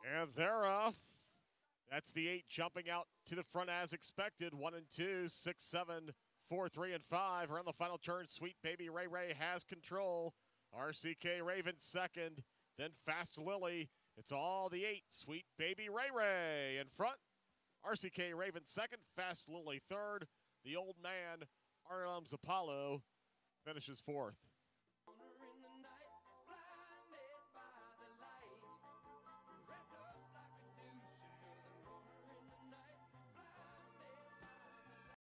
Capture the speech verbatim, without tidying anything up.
And they're off. That's the eight jumping out to the front as expected. One and two, six, seven, four, three, and five. Around the final turn, Sweet Baby Ray Ray has control. R C K Raven second, then Fast Lily. It's all the eight. Sweet Baby Ray Ray in front. R C K Raven second, Fast Lily third. The old man, Arlams Apollo, finishes fourth.